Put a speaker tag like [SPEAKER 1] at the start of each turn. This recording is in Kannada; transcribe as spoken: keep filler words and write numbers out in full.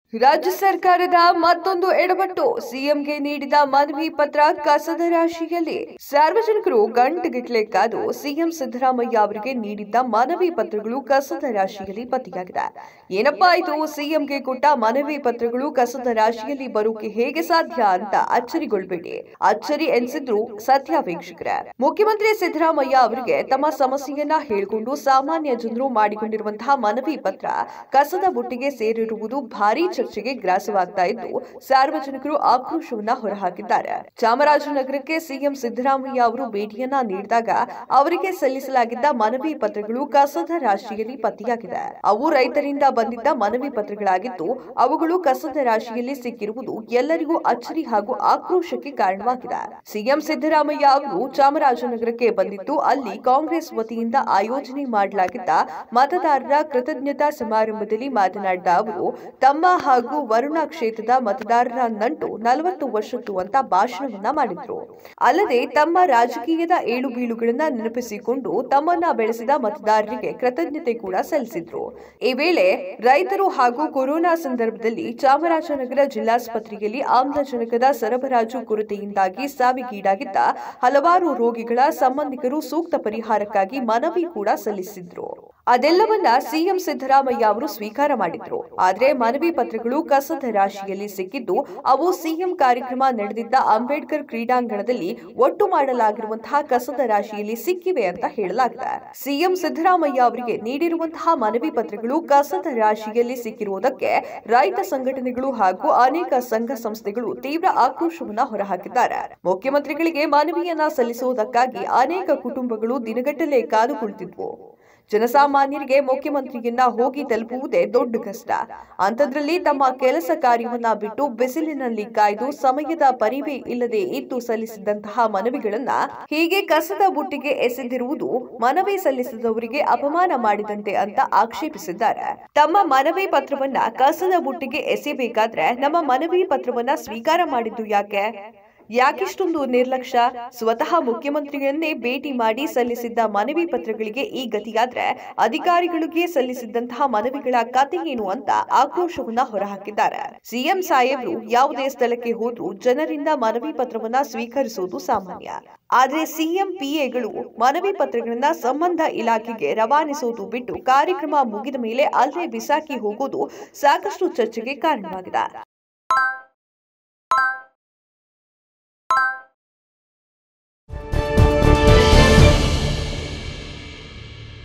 [SPEAKER 1] ರಾಜ್ಯ ಸರ್ಕಾರದ ಮತ್ತೊಂದು ಎಡವಟ್ಟು. ಸಿಎಂಗೆ ನೀಡಿದ ಮನವಿ ಪತ್ರ ಕಸದ ರಾಶಿಯಲ್ಲಿ. ಸಾರ್ವಜನಿಕರು ಗಂಟೆಗಟ್ಟಲೆ ಕಾದು ಸಿಎಂ ಸಿದ್ದರಾಮಯ್ಯ ಅವರಿಗೆ ನೀಡಿದ್ದ ಮನವಿ ಪತ್ರಗಳು ಕಸದ ರಾಶಿಯಲ್ಲಿ ಪತ್ತೆಯಾಗಿದೆ. ಏನಪ್ಪಾ ಇದು, ಸಿಎಂಗೆ ಕೊಟ್ಟ ಮನವಿ ಪತ್ರಗಳು ಕಸದ ರಾಶಿಯಲ್ಲಿ ಬರೋಕೆ ಹೇಗೆ ಸಾಧ್ಯ ಅಂತ ಅಚ್ಚರಿಗೊಳ್ಬೇಡಿ. ಅಚ್ಚರಿ ಎನಿಸಿದ್ರು ಸತ್ಯ ವೀಕ್ಷಕರೇ. ಮುಖ್ಯಮಂತ್ರಿ ಸಿದ್ದರಾಮಯ್ಯ ಅವರಿಗೆ ತಮ್ಮ ಸಮಸ್ಯೆಯನ್ನ ಹೇಳಿಕೊಂಡು ಸಾಮಾನ್ಯ ಜನರು ಮಾಡಿಕೊಂಡಿರುವಂತಹ ಮನವಿ ಪತ್ರ ಕಸದ ಬುಟ್ಟಿಗೆ ಸೇರಿರುವುದು ಭಾರಿ ಚರ್ಚೆಗೆ ಗ್ರಾಸವಾಗ್ತಾ ಇದ್ದು ಸಾರ್ವಜನಿಕರು ಆಕ್ರೋಶವನ್ನ ಹೊರಹಾಕಿದ್ದಾರೆ. ಚಾಮರಾಜನಗರಕ್ಕೆ ಸಿಎಂ ಸಿದ್ದರಾಮಯ್ಯ ಅವರು ಭೇಟಿಯನ್ನ ನೀಡಿದಾಗ ಅವರಿಗೆ ಸಲ್ಲಿಸಲಾಗಿದ್ದ ಮನವಿ ಪತ್ರಗಳು ಕಸದ ರಾಶಿಯಲ್ಲಿ ಪತ್ತೆಯಾಗಿದೆ. ಅವು ರೈತರಿಂದ ಬಂದಿದ್ದ ಮನವಿ ಪತ್ರಗಳಾಗಿದ್ದು ಅವುಗಳು ಕಸದ ರಾಶಿಯಲ್ಲಿ ಸಿಕ್ಕಿರುವುದು ಎಲ್ಲರಿಗೂ ಅಚ್ಚರಿ ಹಾಗೂ ಆಕ್ರೋಶಕ್ಕೆ ಕಾರಣವಾಗಿದೆ. ಸಿಎಂ ಸಿದ್ದರಾಮಯ್ಯ ಅವರು ಚಾಮರಾಜನಗರಕ್ಕೆ ಬಂದಿದ್ದು ಅಲ್ಲಿ ಕಾಂಗ್ರೆಸ್ ವತಿಯಿಂದ ಆಯೋಜನೆ ಮಾಡಲಾಗಿದ್ದ ಮತದಾರರ ಕೃತಜ್ಞತಾ ಸಮಾರಂಭದಲ್ಲಿ ಮಾತನಾಡಿದ ಅವರು ತಮ್ಮ ಹಾಗೂ ವರುಣಾ ಕ್ಷೇತ್ರದ ಮತದಾರರ ನಂಟು ನಲವತ್ತು ವರ್ಷದ್ದು ಅಂತ ಭಾಷಣವನ್ನ ಮಾಡಿದ್ರು. ಅಲ್ಲದೆ ತಮ್ಮ ರಾಜಕೀಯದ ಏಳು ಬೀಳುಗಳನ್ನ ನೆನಪಿಸಿಕೊಂಡು ತಮ್ಮನ್ನ ಬೆಳೆಸಿದ ಮತದಾರರಿಗೆ ಕೃತಜ್ಞತೆ ಕೂಡ ಸಲ್ಲಿಸಿದ್ರು. ಈ ವೇಳೆ ರೈತರು ಹಾಗೂ ಕೊರೋನಾ ಸಂದರ್ಭದಲ್ಲಿ ಚಾಮರಾಜನಗರ ಜಿಲ್ಲಾಸ್ಪತ್ರೆಯಲ್ಲಿ ಆಮ್ಲಜನಕದ ಸರಬರಾಜು ಕೊರತೆಯಿಂದಾಗಿ ಸಾವಿಗೀಡಾಗಿದ್ದ ಹಲವಾರು ರೋಗಿಗಳ ಸಂಬಂಧಿಕರು ಸೂಕ್ತ ಪರಿಹಾರಕ್ಕಾಗಿ ಮನವಿ ಕೂಡ ಸಲ್ಲಿಸಿದ್ರು. ಅದೆಲ್ಲವನ್ನ ಸಿಎಂ ಸಿದ್ದರಾಮಯ್ಯ ಅವರು ಸ್ವೀಕಾರ ಮಾಡಿದ್ರು. ಆದ್ರೆ ಮನವಿ ಪತ್ರಗಳು ಕಸದ ರಾಶಿಯಲ್ಲಿ ಸಿಕ್ಕಿದ್ದು ಅವು ಸಿಎಂ ಕಾರ್ಯಕ್ರಮ ನಡೆದಿದ್ದ ಅಂಬೇಡ್ಕರ್ ಕ್ರೀಡಾಂಗಣದಲ್ಲಿ ಒಟ್ಟು ಮಾಡಲಾಗಿರುವಂತಹ ಕಸದ ರಾಶಿಯಲ್ಲಿ ಸಿಕ್ಕಿವೆ ಅಂತ ಹೇಳಲಾಗಿದೆ. ಸಿಎಂ ಸಿದ್ದರಾಮಯ್ಯ ಅವರಿಗೆ ನೀಡಿರುವಂತಹ ಮನವಿ ಪತ್ರಗಳು ಕಸದ ರಾಶಿಯಲ್ಲಿ ಸಿಕ್ಕಿರುವುದಕ್ಕೆ ರೈತ ಸಂಘಟನೆಗಳು ಹಾಗೂ ಅನೇಕ ಸಂಘ ಸಂಸ್ಥೆಗಳು ತೀವ್ರ ಆಕ್ರೋಶವನ್ನ ಹೊರಹಾಕಿದ್ದಾರೆ. ಮುಖ್ಯಮಂತ್ರಿಗಳಿಗೆ ಮನವಿಯನ್ನ ಸಲ್ಲಿಸುವುದಕ್ಕಾಗಿ ಅನೇಕ ಕುಟುಂಬಗಳು ದಿನಗಟ್ಟಲೆ ಕಾದು ಕುಳಿತಿದ್ವು. ಜನಸಾಮಾನ್ಯರಿಗೆ ಮುಖ್ಯಮಂತ್ರಿಯನ್ನ ಹೋಗಿ ತಲುಪುವುದೇ ದೊಡ್ಡ ಕಷ್ಟ. ಅಂಥದ್ರಲ್ಲಿ ತಮ್ಮ ಕೆಲಸ ಕಾರ್ಯವನ್ನ ಬಿಟ್ಟು ಬಿಸಿಲಿನಲ್ಲಿ ಕಾಯ್ದು ಸಮಯದ ಪರಿವೇ ಇಲ್ಲದೆ ಇದ್ದು ಸಲ್ಲಿಸಿದಂತಹ ಮನವಿಗಳನ್ನ ಹೀಗೆ ಕಸದ ಬುಟ್ಟಿಗೆ ಎಸೆದಿರುವುದು ಮನವಿ ಸಲ್ಲಿಸಿದವರಿಗೆ ಅಪಮಾನ ಮಾಡಿದಂತೆ ಅಂತ ಆಕ್ಷೇಪಿಸಿದ್ದಾರೆ. ತಮ್ಮ ಮನವಿ ಪತ್ರವನ್ನ ಕಸದ ಬುಟ್ಟಿಗೆ ಎಸೆಯಬೇಕಾದ್ರೆ ನಮ್ಮ ಮನವಿ ಪತ್ರವನ್ನ ಸ್ವೀಕಾರ ಮಾಡಿದ್ದು ಯಾಕೆ? ಯಾಕಿಷ್ಟೊಂದು ನಿರ್ಲಕ್ಷ್ಯ? ಸ್ವತಃ ಮುಖ್ಯಮಂತ್ರಿಗಳನ್ನೇ ಭೇಟಿ ಮಾಡಿ ಸಲ್ಲಿಸಿದ್ದ ಮನವಿ ಪತ್ರಗಳಿಗೆ ಈ ಗತಿಯಾದ್ರೆ ಅಧಿಕಾರಿಗಳಿಗೆ ಸಲ್ಲಿಸಿದ್ದಂತಹ ಮನವಿಗಳ ಕತೆ ಏನು ಅಂತ ಆಕ್ರೋಶವನ್ನ ಹೊರಹಾಕಿದ್ದಾರೆ. ಸಿಎಂ ಸಾಹೇಬ್ರು ಯಾವುದೇ ಸ್ಥಳಕ್ಕೆ ಹೋದ್ರೂ ಜನರಿಂದ ಮನವಿ ಪತ್ರವನ್ನ ಸ್ವೀಕರಿಸುವುದು ಸಾಮಾನ್ಯ. ಆದ್ರೆ ಸಿಎಂ ಪಿಎಗಳು ಮನವಿ ಪತ್ರಗಳನ್ನ ಸಂಬಂಧ ಇಲಾಖೆಗೆ ರವಾನಿಸುವುದು ಬಿಟ್ಟು ಕಾರ್ಯಕ್ರಮ ಮುಗಿದ ಮೇಲೆ ಅಲ್ಲೇ ಬಿಸಾಕಿ ಹೋಗೋದು ಸಾಕಷ್ಟು ಚರ್ಚೆಗೆ ಕಾರಣವಾಗಿದೆ.